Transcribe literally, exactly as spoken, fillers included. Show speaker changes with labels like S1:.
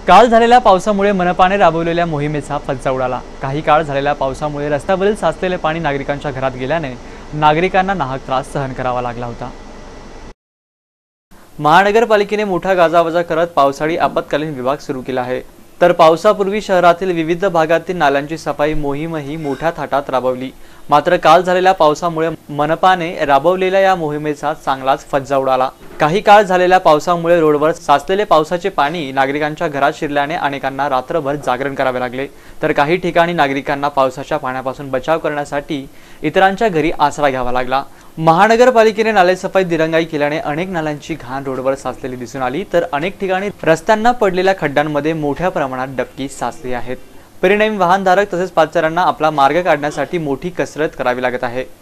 S1: काल झालेल्या पावसामुळे मनपाने राबवलेल्या मोहिमेचा फज्जा उडाला। काही काळ झालेल्या पावसामुळे रस्त्यावरील साचलेले पाणी नागरिकांच्या घरात गेल्याने नागरिकांना नाहक त्रास सहन करावा लागला होता। महानगरपालिकेने मोठा गाजावाजा करत पावसाळी आपत्कालीन विभाग सुरू केला आहे। तर पावसापूर्वी शहरातील विविध भागातील नाल्यांची सफाई मोहीमही मोठ्या थाटात राबवली। मात्र काल झालेल्या पावसामुळे मनपाने राबवलेल्या या मोहिमेचा चांगलाच फज्जा उडाला। काही काळ झालेल्या पावसामुळे रोडवर साचलेले पावसाचे पाणी नागरिकांच्या घरात शिरल्याने अनेकांना रात्रभर जागरण करावे लागले। तर काही ठिकाणी नागरिकांना पावसाच्या पाण्यापासून बचाव करण्यासाठी इतरांच्या घरी आसरा घ्यावा लागला। महानगरपालिकेने नालेसफाई दिरंगाई केल्याने अनेक नाल्यांची घाण रोडवर साचलेली दिसून आली। तर अनेक ठिकाणी रस्त्यांना पडलेल्या खड्ड्यांमध्ये मोठ्या प्रमाणात डबकी साचली आहेत। परिणामी वाहनधारक तसेच पादचाऱ्यांना आपला मार्ग काढण्यासाठी मोठी कसरत करावी लागत आहे।